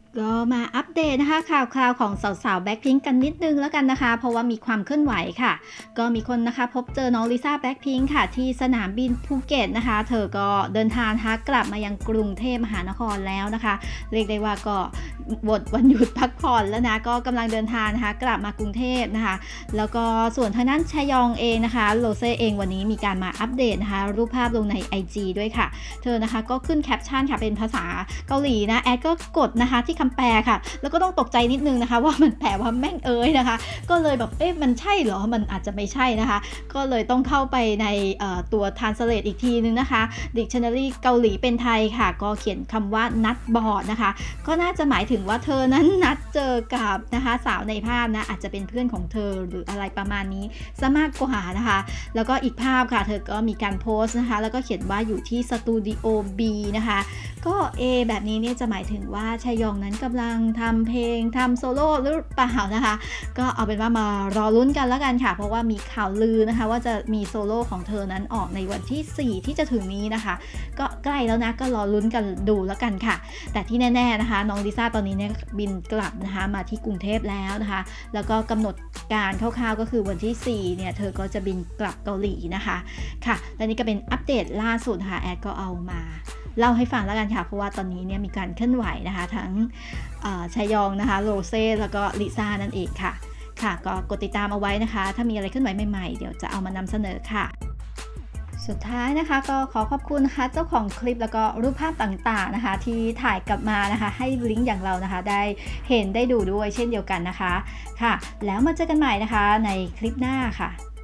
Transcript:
ก็มาอัปเดตนะคะข่าวคราวของสาวๆแบ็คพิงกันนิดนึงแล้วกันนะคะเพราะว่ามีความเคลื่อนไหวค่ะก็มีคนนะคะพบเจอน้องลิซ่าแบ็คพิงค่ะที่สนามบินภูเก็ตนะคะเธอก็เดินทางนะคะกลับมายังกรุงเทพมหานครแล้วนะคะเรียกได้ว่าก็หมดวันหยุดพักผ่อนแล้วนะก็กำลังเดินทางนะคะกลับมากรุงเทพนะคะแล้วก็ส่วนทางด้านชยองเองนะคะโรเซ่เองวันนี้มีการมาอัปเดตนะคะรูปภาพลงใน IG ด้วยค่ะเธอนะคะก็ขึ้นแคปชั่นค่ะเป็นภาษาเกาหลีนะแอดก็กดนะคะที่คำแปลค่ะแล้วก็ต้องตกใจนิดนึงนะคะว่ามันแปลว่าแม่งเอ้ยนะคะก็เลยแบบเอ๊ะมันใช่เหรอมันอาจจะไม่ใช่นะคะก็เลยต้องเข้าไปในตัว translate อีกทีนึงนะคะ dictionary เกาหลีเป็นไทยค่ะก็เขียนคำว่านัดบอร์ดนะคะก็น่าจะหมายถึงว่าเธอนั้นนัดเจอกับนะคะสาวในภาพนะอาจจะเป็นเพื่อนของเธอหรืออะไรประมาณนี้ซะมากกว่านะคะแล้วก็อีกภาพค่ะเธอก็มีการโพสต์นะคะแล้วก็เขียนว่าอยู่ที่สตูดิโอ B นะคะก็แบบนี้เนี่ยจะหมายถึงว่าชยองนั้นกำลังทำเพลงทำโซโล่หรือเปล่านะคะก็เอาเป็นว่ามารอลุ้นกันแล้วกันค่ะเพราะว่ามีข่าวลือนะคะว่าจะมีโซโล่ของเธอนั้นออกในวันที่4ที่จะถึงนี้นะคะก็ใกล้แล้วนะก็รอลุ้นกันดูแล้วกันค่ะแต่ที่แน่ๆนะคะน้องลิซ่าตอนนี้เนี่ยบินกลับนะคะมาที่กรุงเทพแล้วนะคะแล้วก็กำหนดการคร่าวๆก็คือวันที่4เนี่ยเธอก็จะบินกลับเกาหลีนะคะค่ะและนี่ก็เป็นอัปเดตล่าสุดค่ะแอดก็เอามาเล่าให้ฟังแล้วกันค่ะเพราะว่าตอนนี้เนี่ยมีการเคลื่อนไหวนะคะทั้งชยองนะคะโรเซ่แล้วก็ลิซ่านั่นเองค่ะค่ะก็กดติดตามเอาไว้นะคะถ้ามีอะไรเคลื่อนไหวใหม่ๆเดี๋ยวจะเอามานำเสนอค่ะสุดท้ายนะคะก็ขอขอบคุณนะคะเจ้าของคลิปแล้วก็รูปภาพต่างๆนะคะที่ถ่ายกลับมานะคะให้ลิงก์อย่างเรานะคะได้เห็นได้ดูด้วยเช่นเดียวกันนะคะค่ะแล้วมาเจอกันใหม่นะคะในคลิปหน้าค่ะ